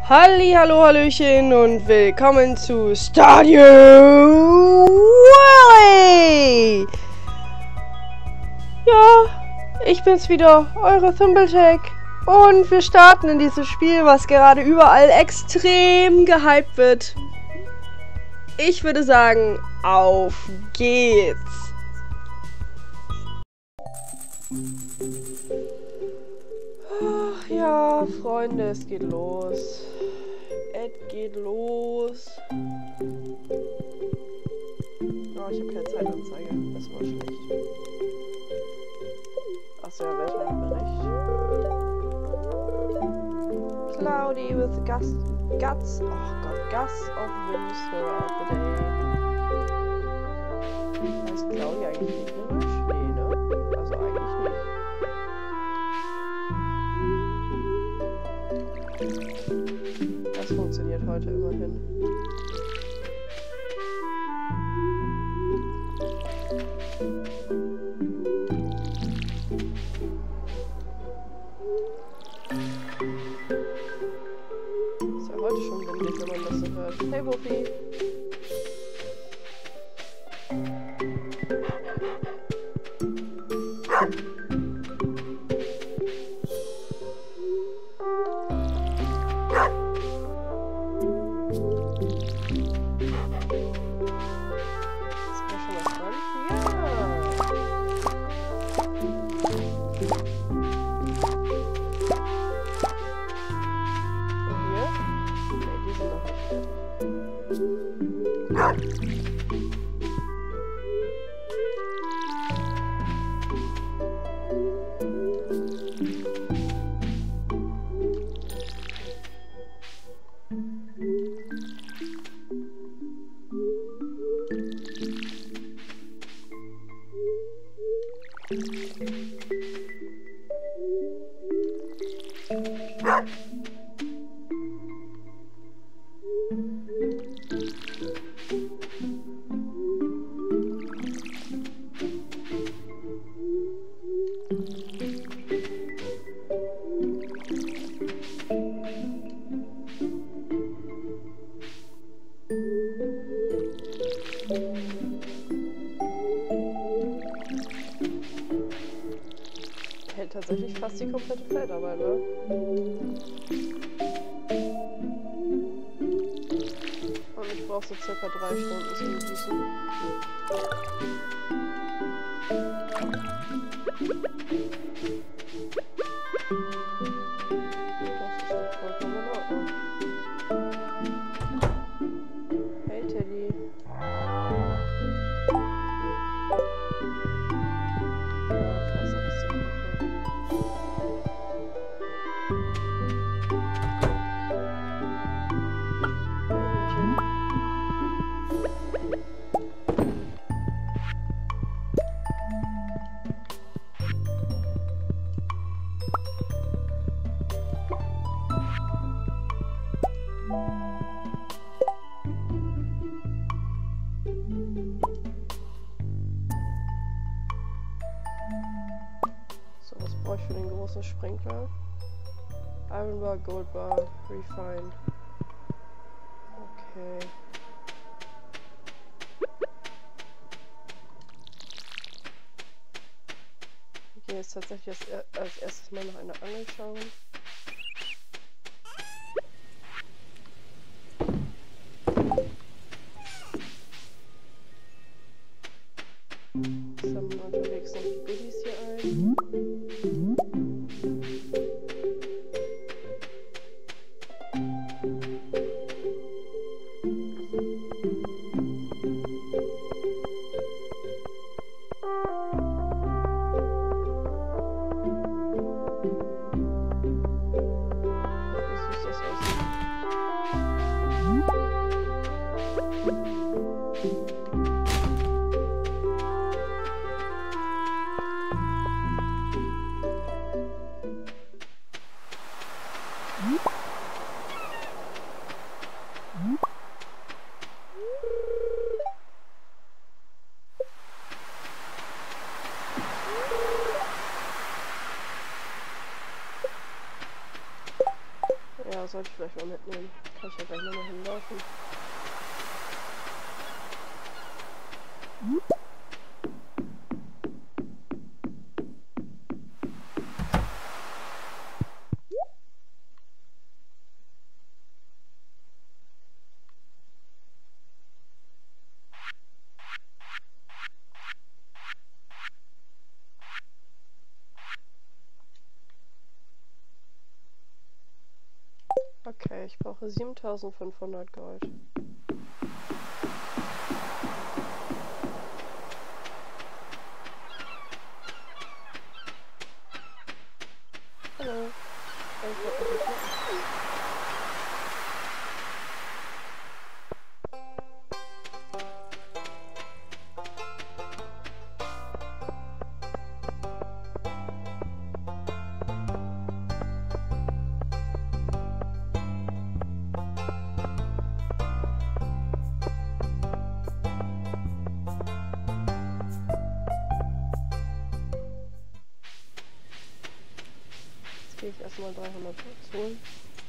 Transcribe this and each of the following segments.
Hallo, hallöchen und willkommen zu Stardew Valley! Ja, ich bin's wieder, eure Thimbletech. Und wir starten in dieses Spiel, was gerade überall extrem gehypt wird. Ich würde sagen, auf geht's! Ach ja, Freunde, es geht los. Es geht los. Oh, ich habe keine Zeitanzeige. Das war schlecht. Achso, ja, Wetterbericht. Cloudy with gusts. Oh Gott, gusts of wind throughout the day. Heißt Cloudy eigentlich regnerisch? Nee, ne? Also eigentlich nicht. Das funktioniert heute immerhin. Ist ja heute schon windig, wenn man das so hört. Hey, Wuffi! Hält tatsächlich fast die komplette Feldarbeit, ne? Und ich brauche so circa 3 Stunden zum Gießen. Das ist doch vollkommen in Ordnung. Hey Teddy. So, was brauche ich für den großen Sprinkler? Iron Bar, Gold Bar, Refine. Okay. Wir gehen jetzt tatsächlich als erstes mal nach einer Angel schauen. Sammeln unterwegs noch die Goodies hier ein. Wie süß das aussieht. sollte vielleicht mal mitnehmen. Kann ich ja gleich nochmal hinlaufen. Okay, ich brauche 7500 Gold. Hallo. Jetzt gehe ich erstmal 300 Holz holen.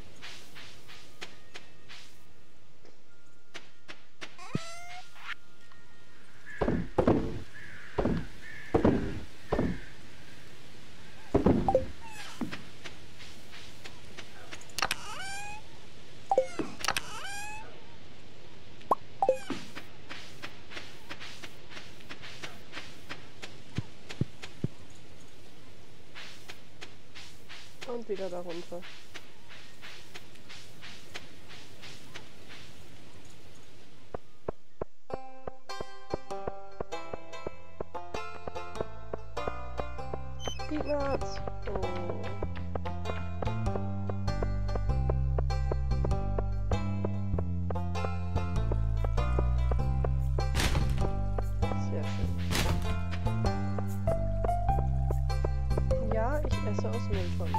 Und wieder darunter. Ignaz! Oh. Sehr schön. Ja, ich esse aus Mülltonnen.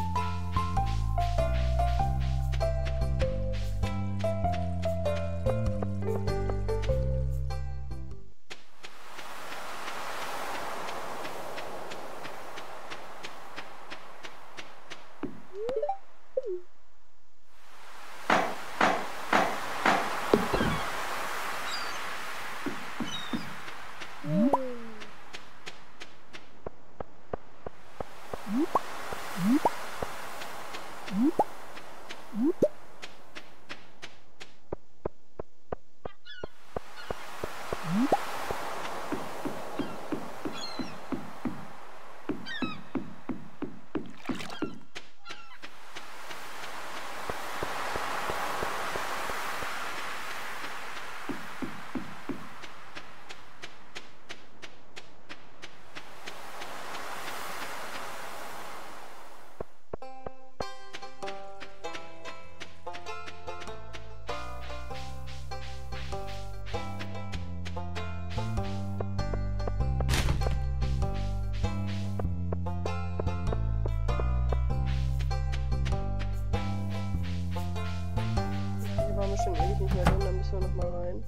Schon ewig nicht mehr drin, dann müssen wir noch mal rein.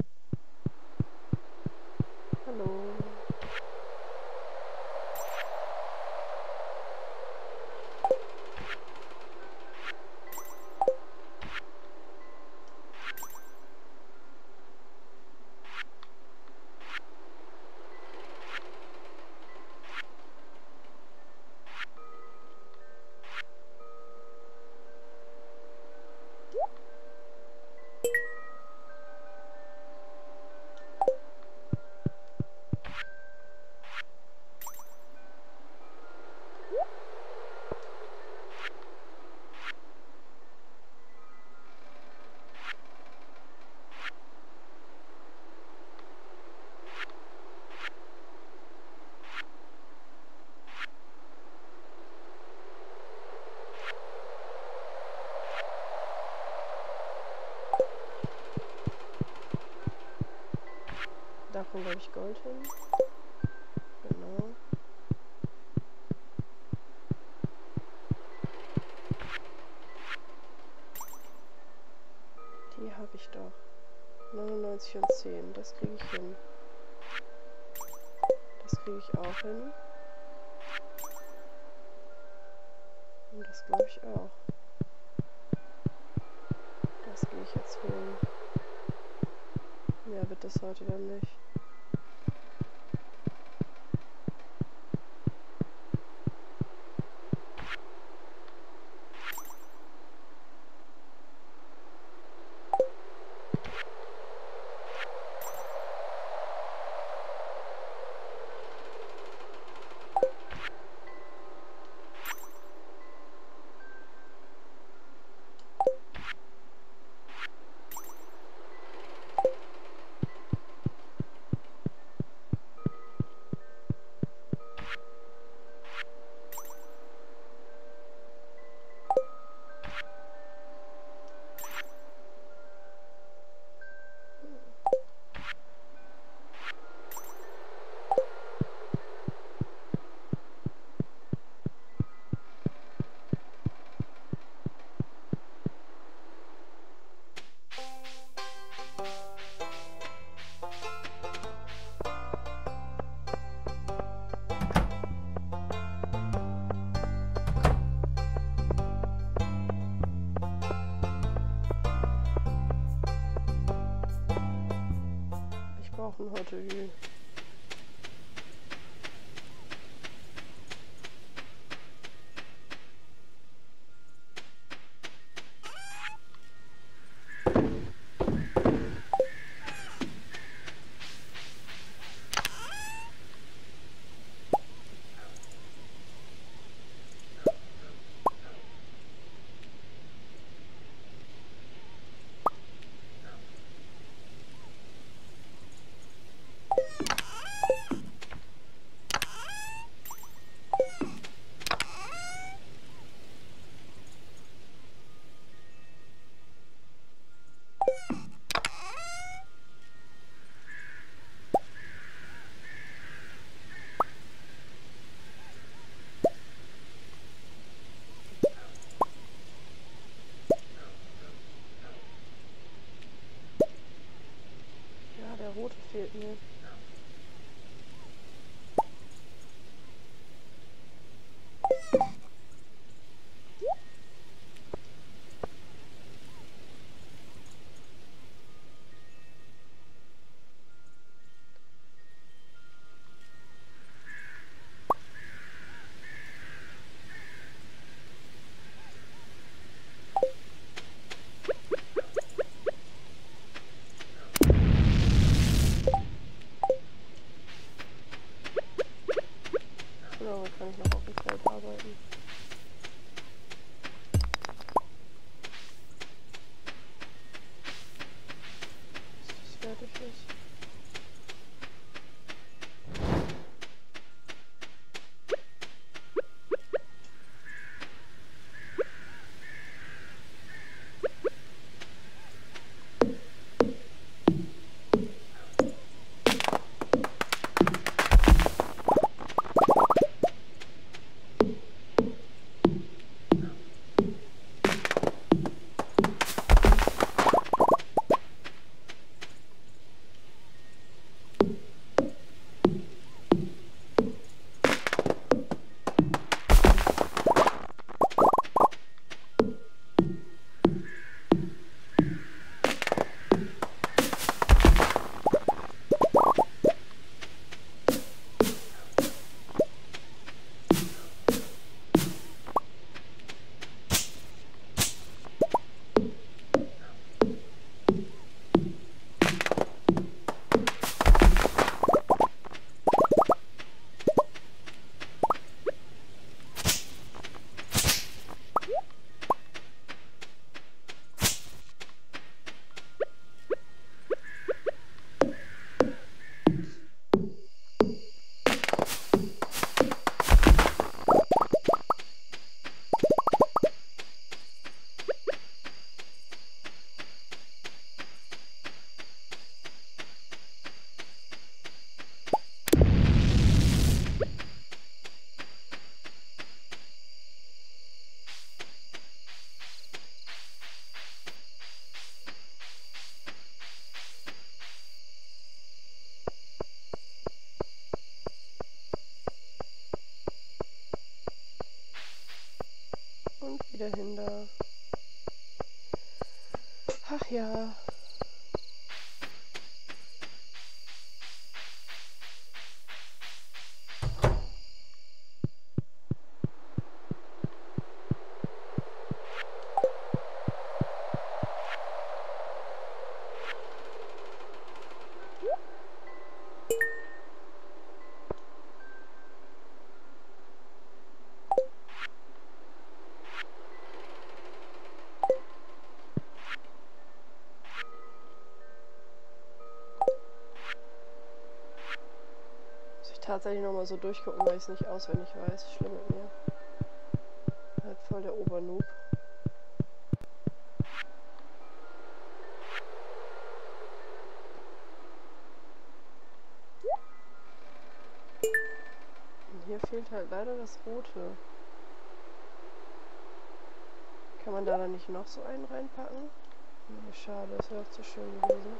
Hallo. Da kommt, glaube ich, Gold hin. Genau. Die habe ich doch. 99 und 10. Das kriege ich hin. Das kriege ich auch hin. Und das glaube ich auch. ich jetzt holen. Mehr wird das heute dann nicht. Brauchen heute Öl. Ja, der rote fehlt mir. Ach ja. Tatsächlich nochmal so durchgucken, weil ich es nicht auswendig weiß. Schlimm mit mir. Halt voll der Obernoob. Und hier fehlt halt leider das Rote. Kann man da dann nicht noch so einen reinpacken? Nee, schade, das wäre auch zu schön gewesen.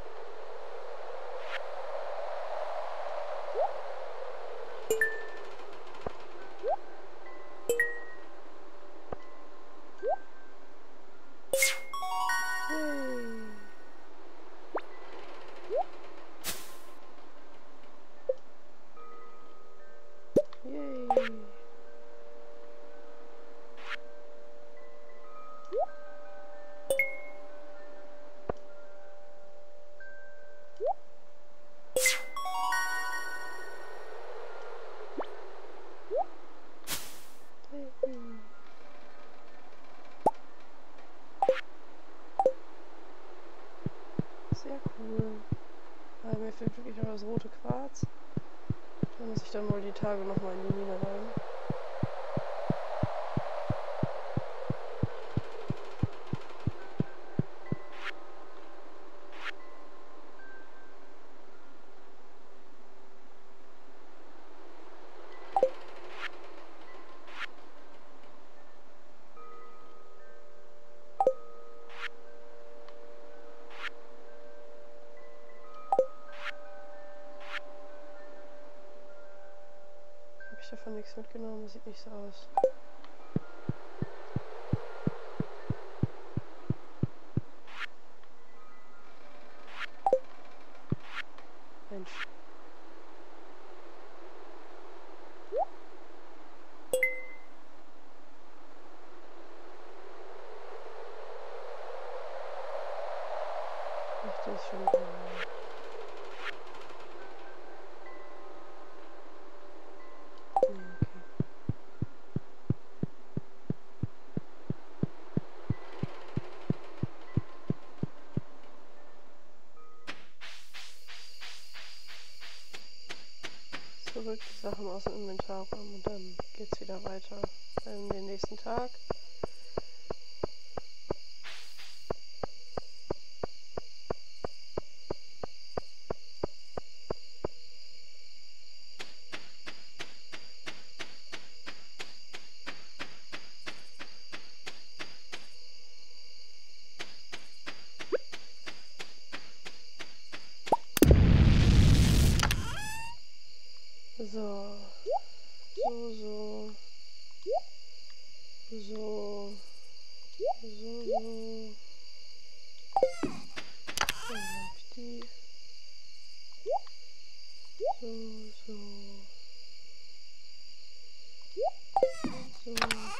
Sehr cool. Aber mir fehlt wirklich noch das rote Quarz. Da muss ich dann wohl die Tage nochmal in die Mine rein. Davon nichts mitgenommen, das sieht nicht so aus. Mensch. Ach, das ist schon gut. Zurück die Sachen aus dem Inventar räumen und dann geht's wieder weiter in den nächsten Tag. So. Dann hab ich die. So.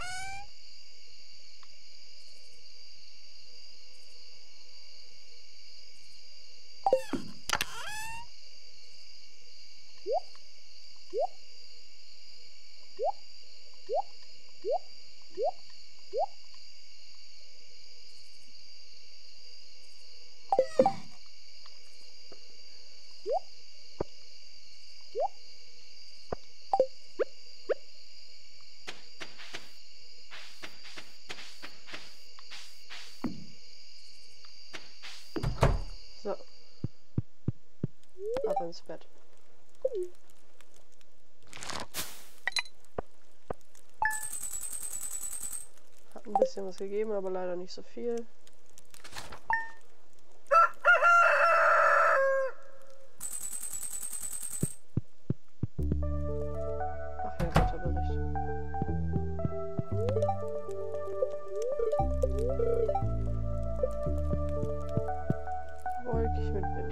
So. Ab ins Bett. Hat ein bisschen was gegeben, aber leider nicht so viel. Ach ja, Wetterbericht. ich mitnehmen.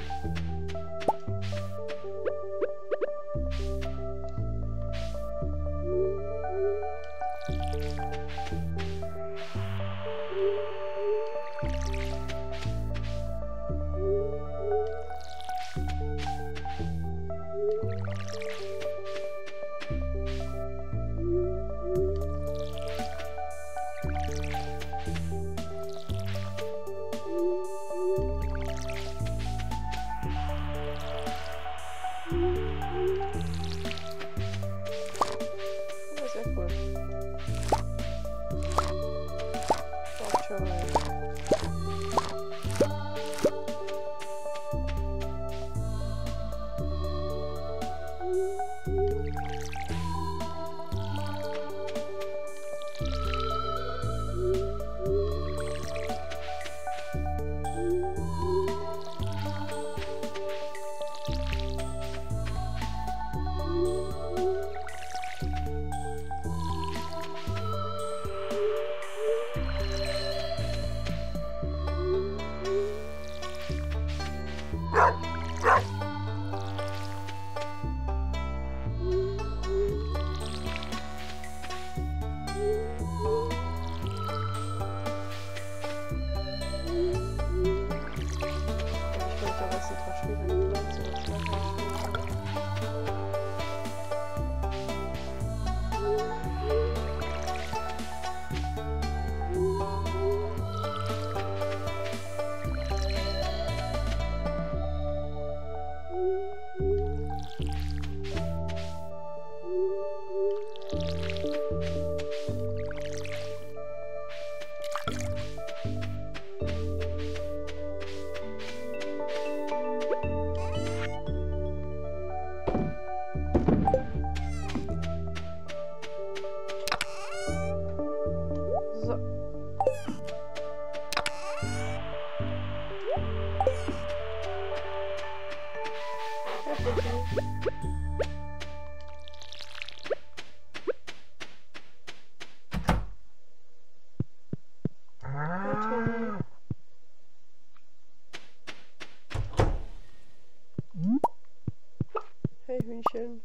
Hey Hühnchen.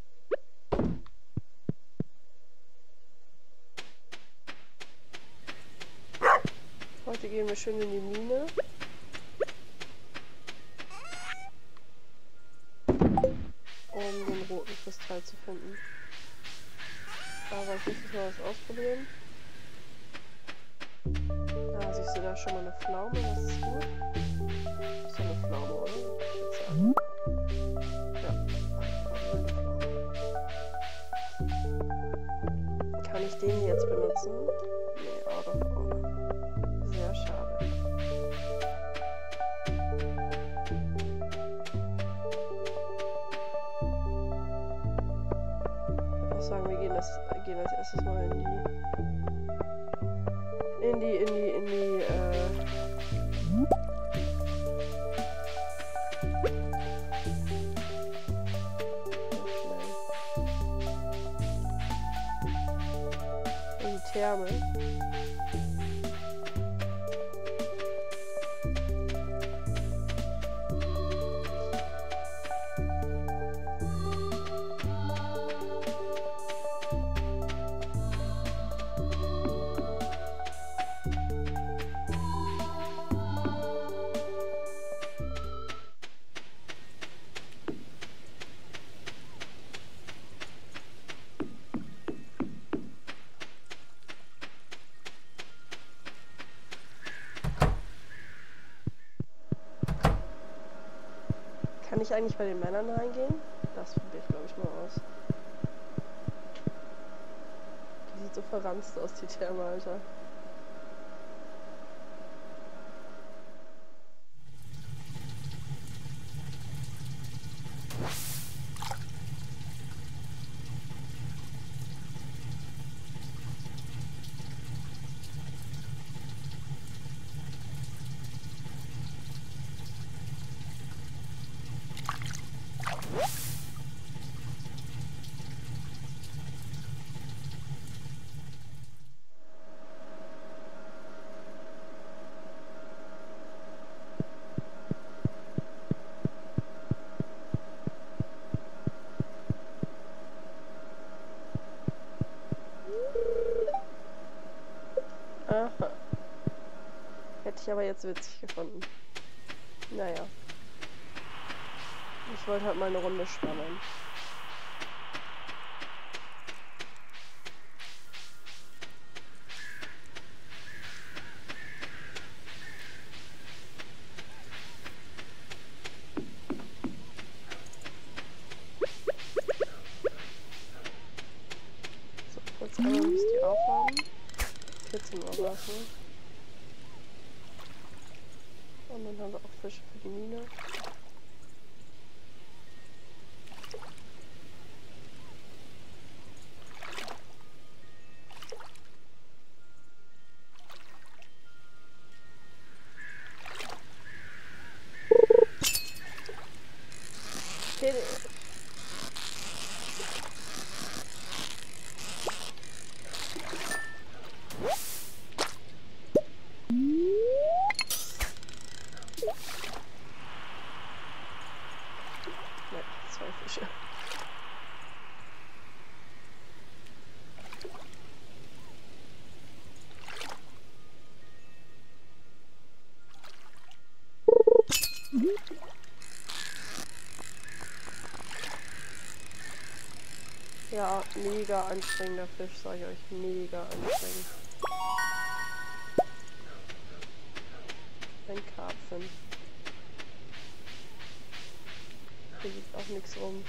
Heute gehen wir schön in die Mine. Um den roten Kristall zu finden. Aber ich muss mal was ausprobieren. Da siehst du da schon mal eine Pflaume, das ist gut. Das ist ja eine Pflaume, oder? Ich würde sagen. Kann ich den jetzt benutzen? Nee, out of order. Sehr schade. Ich würde auch sagen, wir gehen als erstes mal in die Therme. Kann ich eigentlich bei den Männern reingehen? Das probiere ich, glaube ich, mal aus. Die sieht so verranzt aus, die Therme, Alter. Hätte ich aber jetzt witzig gefunden. Naja. Ich wollte halt mal eine Runde spannen. So, kurz einmal muss die aufhaben. 14 Uhr war es, ne? Und dann haben wir auch Fische für die Mine. Okay. Ja, 2 Fische. Ja, mega anstrengender Fisch, sage ich euch. Mega anstrengend. Ein Karpfen. Hier liegt auch nichts rum.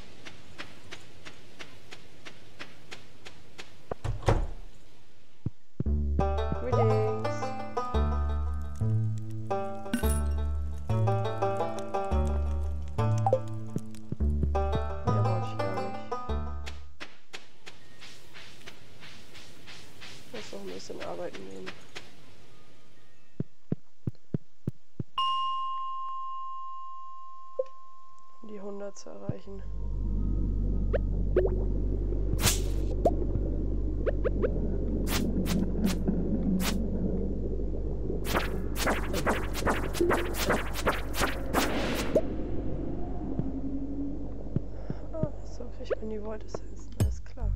Greetings. Ja, wollte ich gar nicht. Ich muss noch ein bisschen arbeiten nehmen. Um die 100 zu erreichen. Ah, so kriegt man die Volt-Essenzen, alles klar.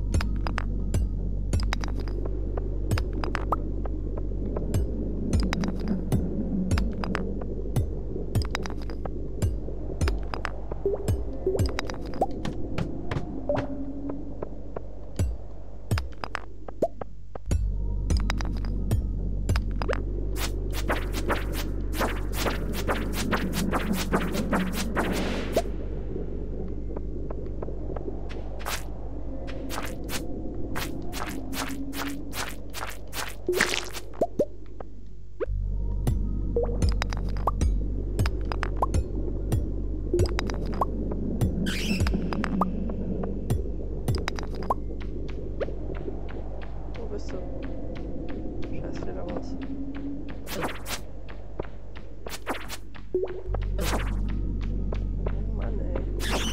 Wo bist du? Scheiß Fledermaus. Oh Mann, ey.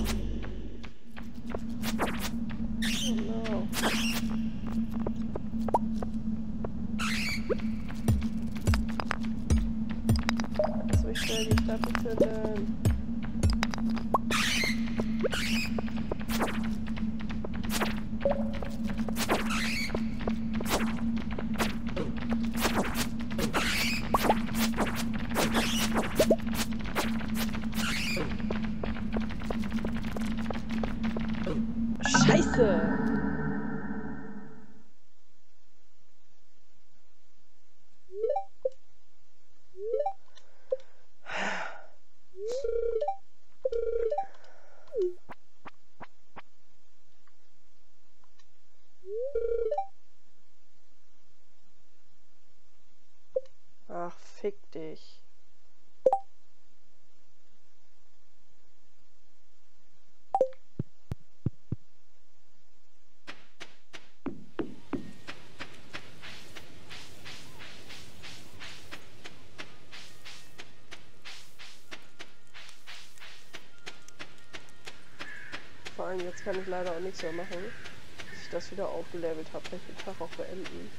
Oh no. So schnell die Staffel finden. Scheiße! Ach, fick dich. Vor allem jetzt kann ich leider auch nichts mehr machen, bis ich das wieder aufgelevelt habe. Vielleicht den Tag auch beenden.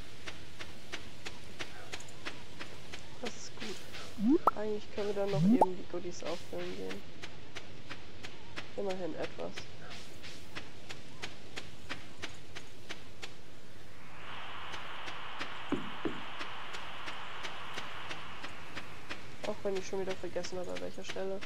Das ist gut. Eigentlich können wir dann noch eben die Goodies auffüllen gehen. Immerhin etwas. Auch wenn ich schon wieder vergessen habe, an welcher Stelle.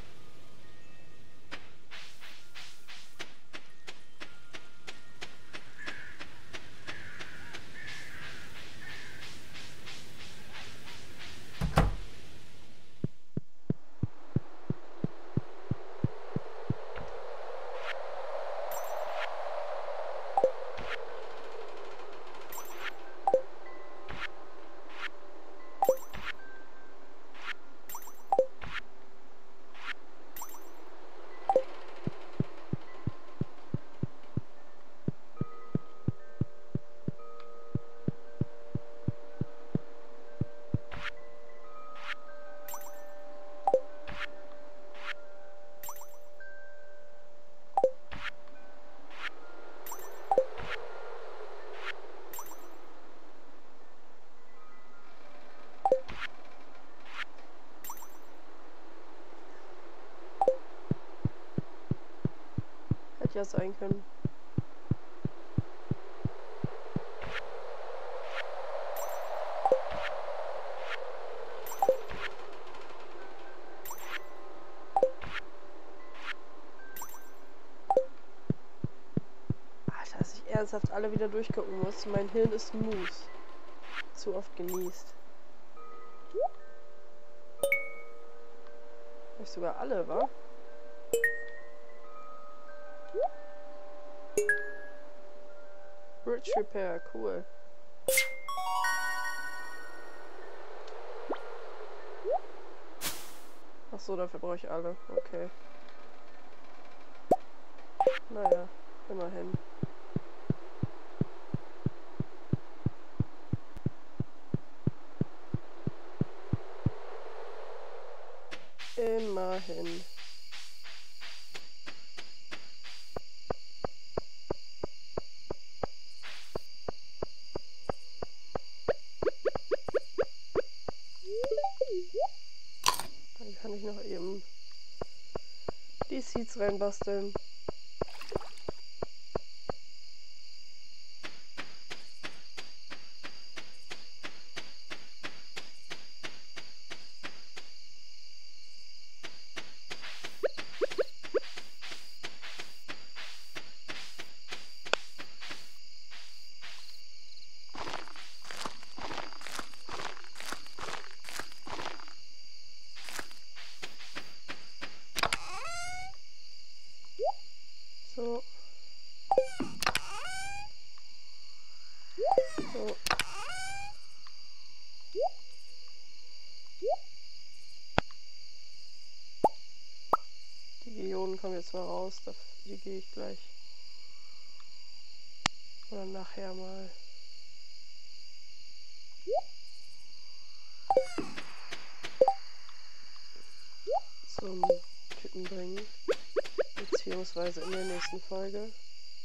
Hätte ja sein können. Alter, dass ich ernsthaft alle wieder durchgucken muss. Mein Hirn ist Mus. Zu oft genießt. Hab ich sogar alle, wa? Bridge Repair, cool. Ach so, dafür brauche ich alle. Okay. Naja, immerhin. Immerhin. Dann kann ich noch eben die Seeds reinbasteln. So. So. Die Geoden kommen jetzt mal raus, die gehe ich gleich. Oder nachher mal. Zum Typen bringen. Beziehungsweise in der nächsten Folge.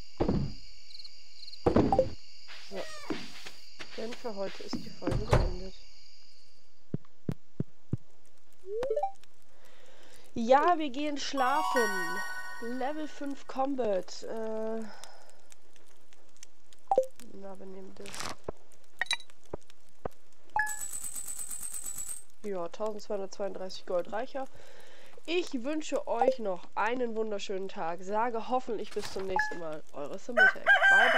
So. Denn für heute ist die Folge beendet. Ja, wir gehen schlafen. Level 5 Combat. Na, wir nehmen das. Ja, 1232 Gold reicher. Ich wünsche euch noch einen wunderschönen Tag. Sage hoffentlich bis zum nächsten Mal. Eure Simultech. Bye, bye.